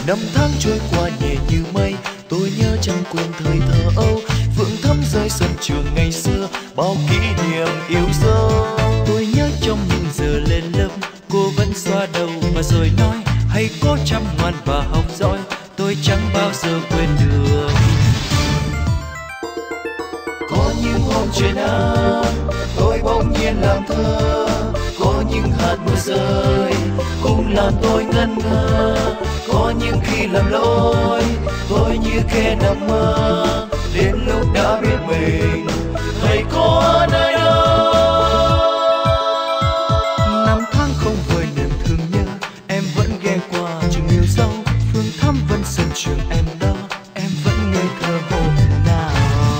Năm tháng trôi qua nhẹ như mây, tôi nhớ chẳng quên thời thơ ấu. Phượng thắm rơi sân trường ngày xưa, bao kỷ niệm yêu dấu. Tôi nhớ trong những giờ lên lớp, cô vẫn xoa đầu và rồi nói hãy cố chăm ngoan và học giỏi, tôi chẳng bao giờ quên được. Có những hôm trời nắng, tôi bỗng nhiên làm thơ. Có những hạt mưa rơi, cũng làm tôi ngẩn ngơ. Có những khi làm lỗi, tôi như kẻ nằm mơ. Đến lúc đã biết mình, thầy có ở nơi đâu. Năm tháng không vơi niềm thương nhớ, em vẫn ghé qua trường yêu dấu. Phương thắm vẫn sân trường em đó, em vẫn ngây thơ hôm nào.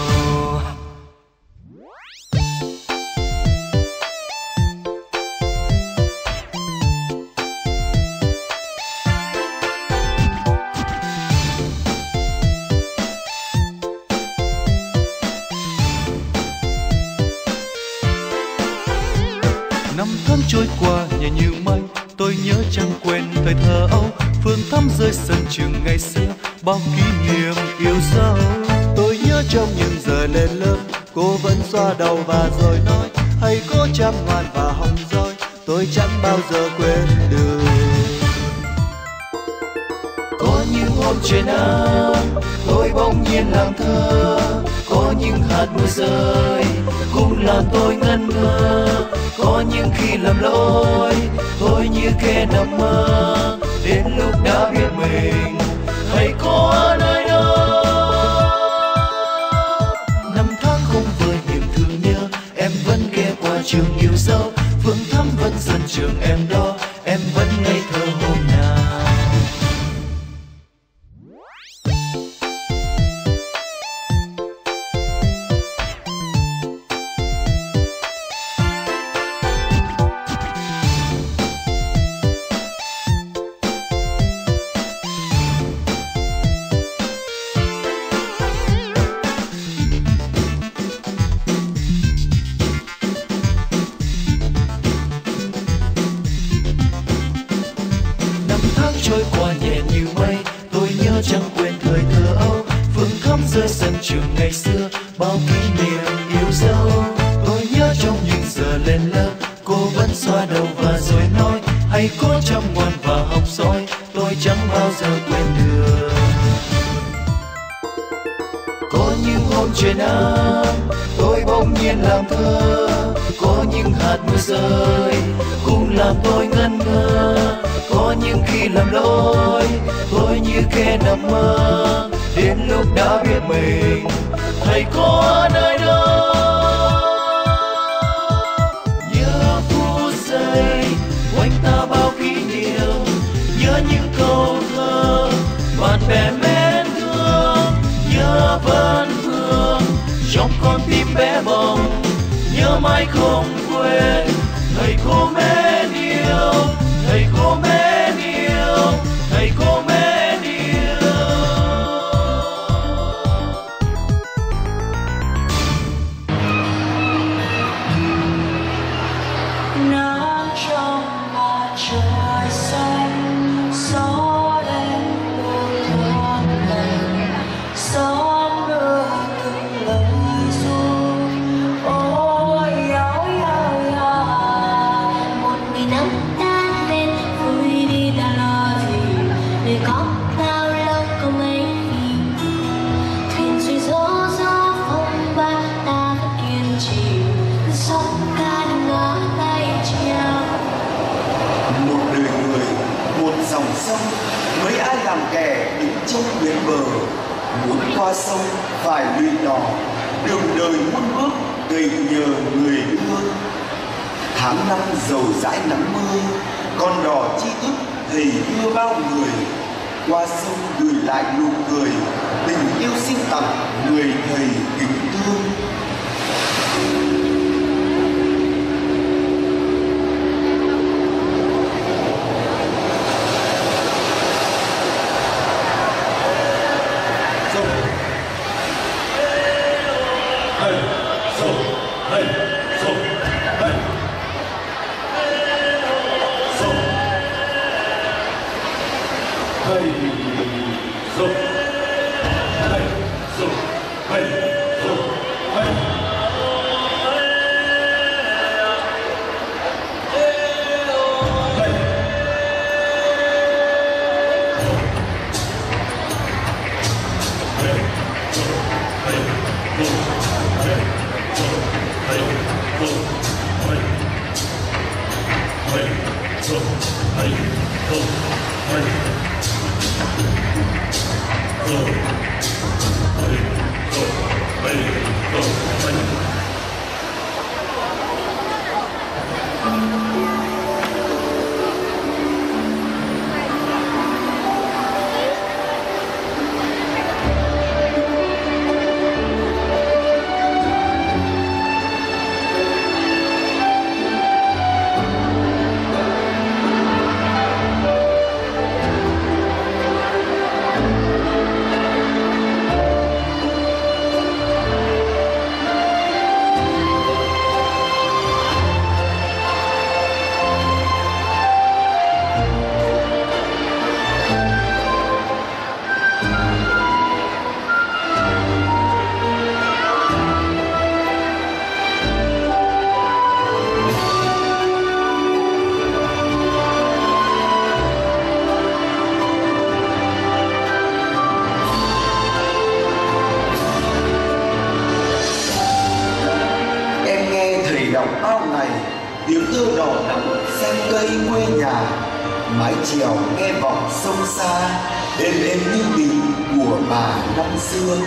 Năm tháng trôi qua nhẹ như mây, tôi nhớ chẳng quên thời thơ ấu. Phương thắm rơi sân trường ngày xưa, bao kỷ niệm yêu dấu. Tôi nhớ trong những giờ lên lớp, cô vẫn xoa đầu và rồi nói hãy cố chăm ngoan và học giỏi, tôi chẳng bao giờ quên được. Có những hôm trời nắng, tôi bỗng nhiên làm thơ. Có những hạt mưa rơi, cũng làm tôi ngẩn ngơ. Có những khi làm lỗi, tôi như kẻ nằm mơ. Đến lúc đã biết mình, thầy có ở nơi đâu. Năm tháng không vơi niềm thương nhớ, em vẫn ghé qua trường yêu dấu. Phương thắm vẫn sân trường em đó, em vẫn ngây thơ hôm nào. Trôi qua nhẹ như mây, tôi nhớ chẳng quên thời thơ ấu. Phương thắm rơi sân trường ngày xưa, bao kỷ niệm yêu dấu. Tôi nhớ trong những giờ lên lớp, cô vẫn xoa đầu và rồi nói hãy cố chăm ngoan và học giỏi, tôi chẳng bao giờ quên được. Có những hôm trời nắng, tôi bỗng nhiên làm thơ. Có những hạt mưa rơi, cũng làm tôi ngẩn ngơ. Có những khi làm lỗi, tôi như kẻ nằm mơ. Đến lúc đã biết mình, thầy có ở nơi đâu. Nhớ phút giây quanh ta bao kỷ niệm, nhớ những câu thơ bạn bè mến thương. Nhớ vấn vương trong con tim bé bỏng, nhớ mãi không quên thầy cô mến yêu. Thầy cô mến yêu, thầy cô mến yêu. Nắng trong mặt trời xanh, gió đến mùa thoáng lành, sóng đưa từng lời ru. Ôi áo áo áo, một mình nắng tan bên vui đi ta lo gì, để có bao lâu không ấy gì. Thuyền xuôi gió gió phong ba ta vẫn kiên trì, sóng ca ngỡ tay treo. Một đời người, một dòng sông, mấy ai làm kẻ đứng trong bến bờ. Muốn qua sông phải lụy đò, đường đời muôn bước gầy nhờ người đưa. Tháng năm dầu dãi nắng mưa, con đò chi thức thầy đưa bao người. Qua sông gửi lại nụ cười, tình yêu xin tặng người thầy kính thương. Hey. tiếng thơ đỏ đậm xanh cây quê nhà, mái chèo nghe vọng sông xa, êm êm như bình của bà năm xưa.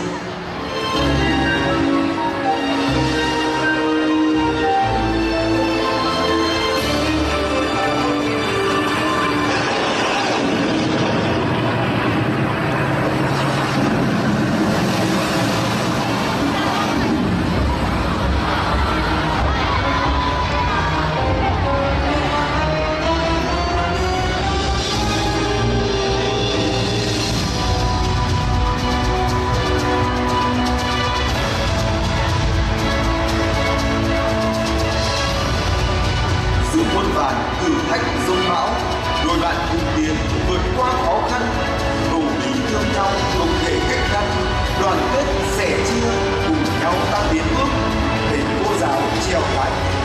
Thử thách giống bão, đôi bạn cùng tiến vượt qua khó khăn, cầu ý thương nhau không thể cách ngăn, đoàn kết sẻ chia cùng nhau ta tiến bước, thầy cô giáo trèo lái.